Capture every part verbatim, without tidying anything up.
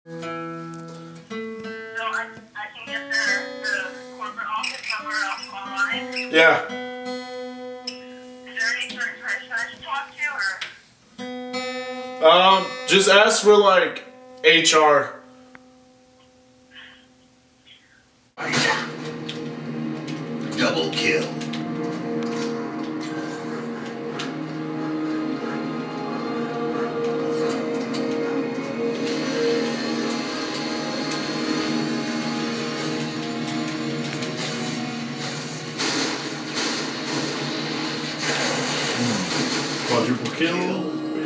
So I, I can get their, the corporate office number off online? Yeah. Is there any certain person I should talk to, or? Um, just ask for like H R. Double kill. Quadruple kill.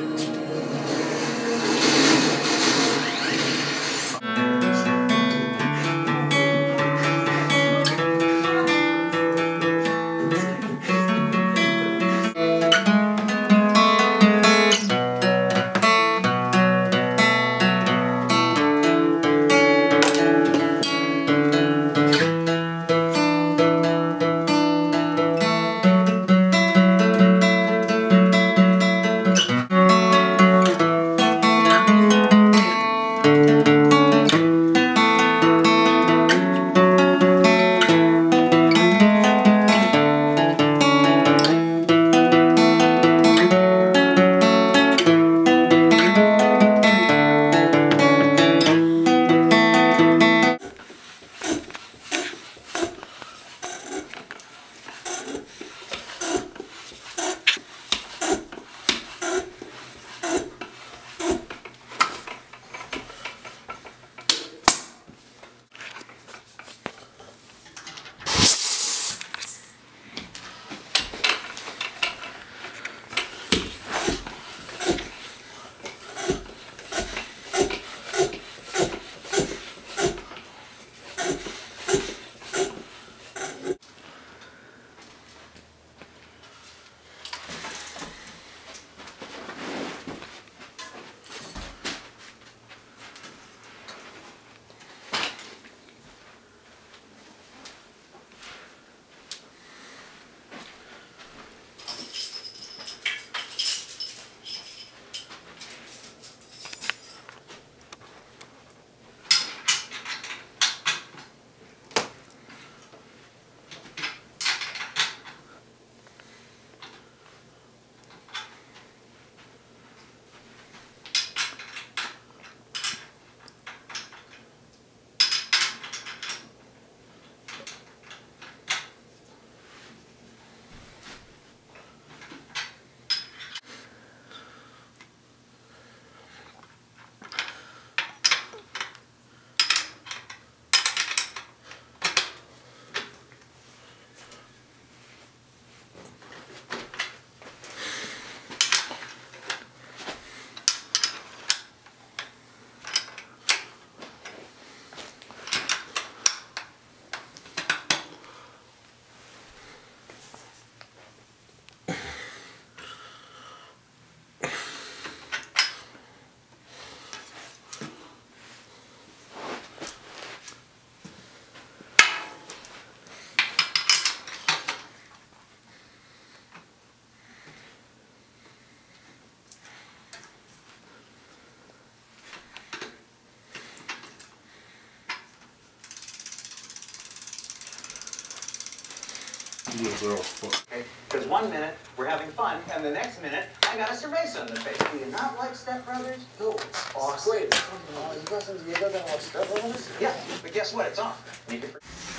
Because one minute we're having fun, and the next minute I got a cerveza in the face. Do you not like Step Brothers? No, it's awesome. Great. Oh, you guys, you guys don't watch Step Brothers? Yeah, but guess what? It's on. Need to